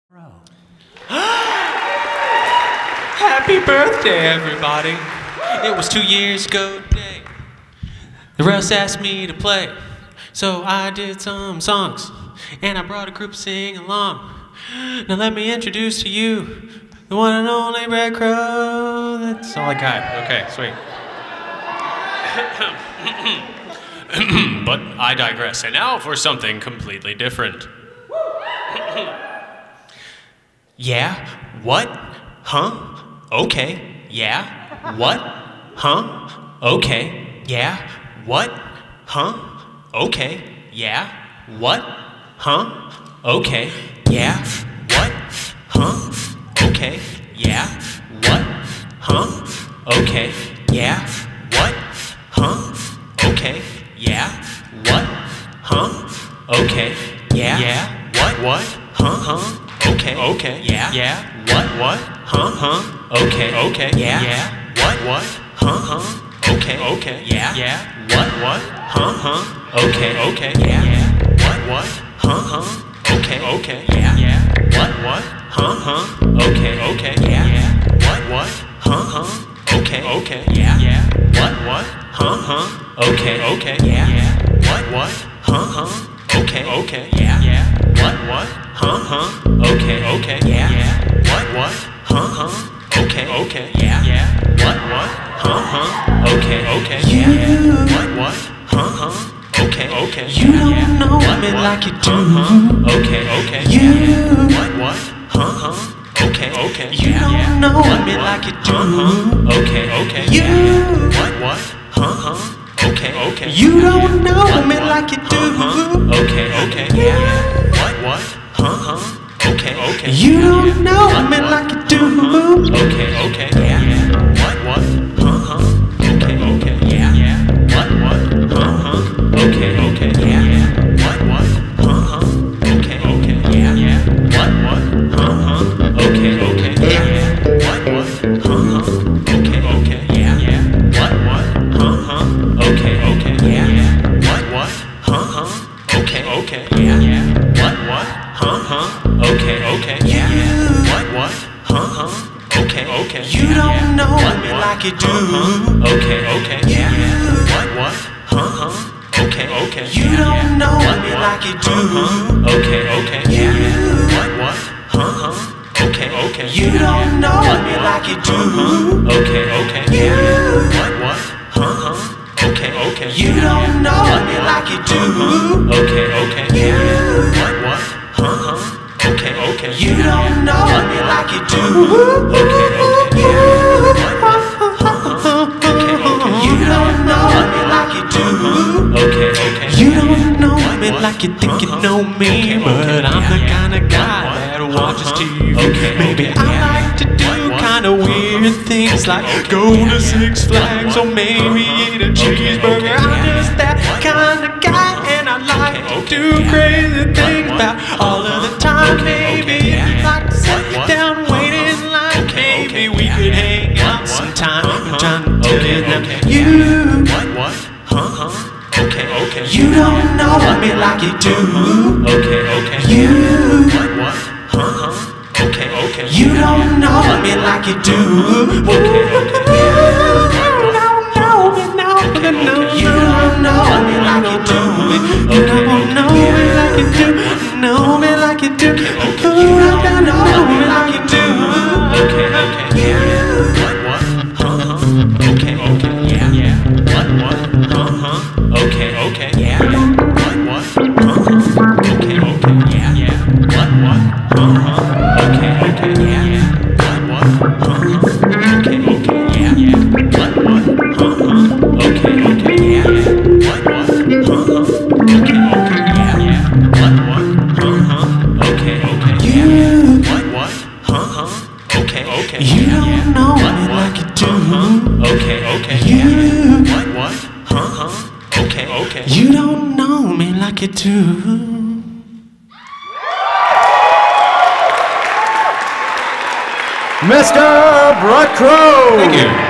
Happy birthday, everybody. It was 2 years ago today. The Russ asked me to play, so I did some songs, and I brought a group to sing along. Now let me introduce to you the one and only Red Crow. That's all I got. Okay, sweet. But I digress. And now for something completely different. Yeah? What? Huh? Okay. Yeah? What? Huh? Okay. Yeah? What? Huh? Okay. Yeah? What? Huh? Okay. Yeah? What? Huh? Okay. Yeah? What? Huh? Okay. Yeah? What? Huh? Okay. Yeah? What? Huh? Okay. Yeah? Yeah? What? Huh? Okay. Okay. Yeah? Yeah? What? Huh? Okay. Okay. Yeah? Yeah? What? Huh? Okay. Okay. Yeah? Yeah? What? Huh? Okay. Okay. Yeah? Yeah? What? Huh? Okay. Okay. Yeah? Yeah? What? Huh? Okay. Okay. Yeah? Yeah? What? Huh? Okay. Okay. Yeah? Yeah? What? Huh? Okay. Okay. Yeah? Yeah? What? Huh? Okay. Okay. Yeah? Yeah? What? Huh? Okay. Okay. Yeah? Yeah? What? Huh? Okay. Okay. Yeah? Yeah? What? Huh? Okay. Okay. Yeah? Yeah? What? Huh? Okay. Okay. You don't know me like you do. Okay. Okay. You. What? Huh? Okay. Okay. You don't know me like you do. Okay. Okay. You. What? Huh? Okay. Okay. You don't know me like you do. Okay. Okay. Yeah. What? Huh? Okay. Okay. You don't know me like you do. Okay. Okay. Yeah. What? Huh? Okay. Okay. Yeah. Yeah. What? Huh? Okay. Okay. Yeah. What? Huh? Okay. Okay. Yeah. Yeah. What? Huh? Okay. Okay. Yeah. What? Huh? Okay. Okay. Yeah. Yeah. What? Huh? Okay. Okay. Yeah. Yeah. What? Huh? Okay. Okay. Yeah. Yeah. What? Huh? Okay. Okay. Yeah. What? Huh? Okay. Okay. You don't know me like you do. Okay. Okay. Yeah. What? Huh? Okay. Okay. You don't know me like you do. Okay. Okay. Yeah. What? Huh? Okay. Okay. You don't know me like you do. Okay. Okay. Yeah. What? Huh? Okay. Okay. You don't know me like you do. Okay. Okay. Yeah. What? Huh? Okay. Okay. You don't know me like you do. Okay. Okay. Yeah. What? Okay. Okay. You don't know me like you do. Okay. Okay. You don't know me like you think you know me, but I'm the kind of guy that watches TV. Maybe I like to do kind of weird things like go to Six Flags or maybe eat a cheeseburger. I'm just that kind of guy, and I like to do crazy things about all of the time. Maybe if you'd like to sit down, wait in line, maybe we could hang out sometime. I'm trying to tell you that you. Huh? Okay. Okay. You don't know me like you do. Okay. Okay. You. Huh? Okay. Okay. You don't know me like you do. Okay. Okay. You don't know me, no. You don't know me like you do. You don't know me like you do. Know me like you do. You don't know me like you do. Okay. Okay. Yeah. What? Huh? Okay. Okay. Yeah. Yeah. What? Huh? Okay. Okay. Yeah. What? Huh? Okay. Okay. Yeah. Yeah. What? Huh? Okay. Okay. Yeah. Yeah. What? Huh? Okay. Okay. Yeah. Yeah. What? Huh? Okay. Okay. Yeah. Yeah. What? Huh? Okay. Okay. Yeah. Yeah. What? Huh? Okay. Okay. Yeah. What? Huh? Okay. Okay. You don't know me like you do. Okay. Okay. You. What? Huh? Okay. Okay. You don't know me like you do. Mr. Red Crow. Thank you.